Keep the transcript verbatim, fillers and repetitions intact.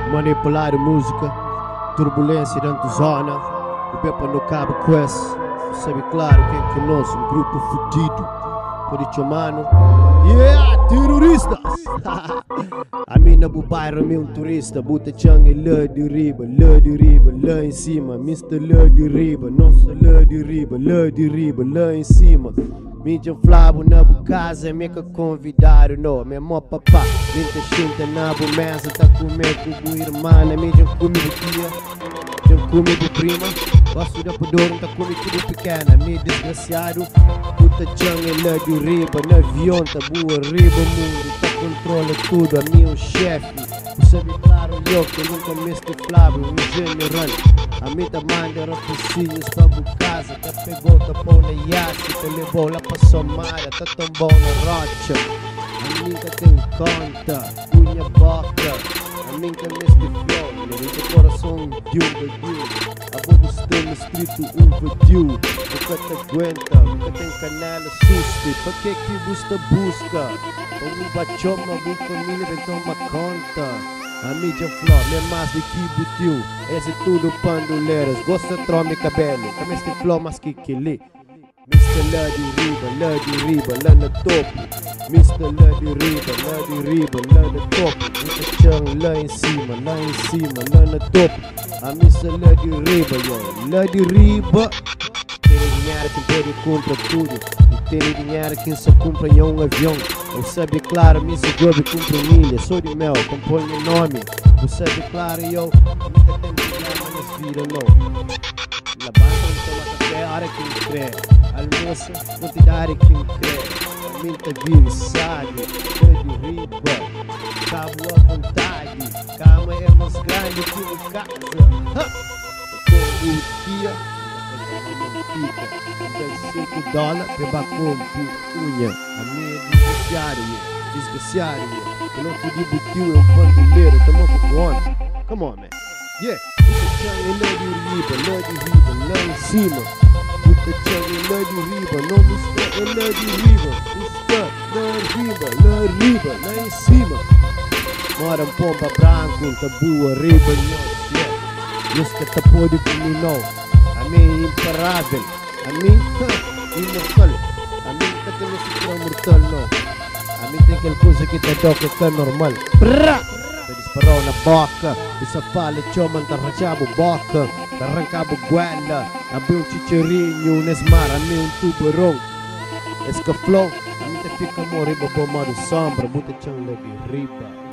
Manipular a música, turbulência dentro da zona, o Pepa no cabo quest. Sabe claro quem é que nós, um grupo fudido, por isso mano, yeah, terroristas. A mina do bairro é um turista, buta chang e lã de riba, lã de riba, lã em cima, mister lã de riba, nossa lã de riba, lã de riba, lã em cima. Mídia flabo na bu casa, me que convidaram, não, me mo papá. Minta xinta na bu mesa, tá comendo com bu irmã, mídia comigo tia, já comigo prima. Gosto da pudor, tá comigo tudo pequena, me desgraciado. Puta chang e lã de riba, no avião tá boa, riba mundo, tá controla tudo, a mim um chefe. Você sabe claro, eu que nunca me estiflava, um general. A mim tá manda rapacinhos pra bu casa, tá pegou, tá pão na iate, tá levou lá pra Somália, tá tão bom na rocha. A mim tá tem conta, punha boca, a mim tá neste flow, no coração de um vadio. A boa sistema escrito um vadio, nunca te aguenta, nunca tem canela susto, pra que que você busca? Pra um bachoma, uma família vem tomar conta. A mídia flor, minha mais de que butiu, esse tudo panduleiras, gosta de trome cabelo, como este flor mas que que lê. mister Lá de riba, lá de riba, lá no topo. mister Lá de riba, lá de riba, lá no topo. mister Chang lá em cima, lá em cima, lá no topo. A mister Lá de riba, yo, lá de riba. Tem dinheiro quem pode comprar tudo. E tem dinheiro quem só compra em um avião. Eu sabe claro, me se jobe compra milha. Sou de mel, compõe o nome. Eu sabe claro, eu nunca tem problema nas vidas, não. Na banca não toma café, hora que me crê. Almoço, quantidade que me crê. A minta vive, sabe, é de riba. Cabo à vontade, cama é mais grande que no casa. Ha! Eu tenho dia, fica cinco dólares, beba com unha. A minha é desgraciária, desgraciária. Eu não te digo tio, é um bandoleiro, tamo com onda. Come on, man. Yeah. Puta chang e lã de riba, lã de riba, lá em cima. Puta chang e lã de riba, não mister é lã de riba. Mister, lã riba, lã riba, lá em cima. Mora um pomba branco, tabu, riba, nós, yeah. Nós que tá pode comigo, não. A mim é imparável, a mim é imortal. A mim tá tendo esse mortal, não. A mim tem aquela coisa que tá toca que é normal. Prrrá! Disparou na boca, essa fala chama tá rachado boca, tá arrancado goela, abriu um chicharinho nesmar, a mim um tubarão. Esse que flow, a mim te fica morrer, babomado sombra, muita chão de riba.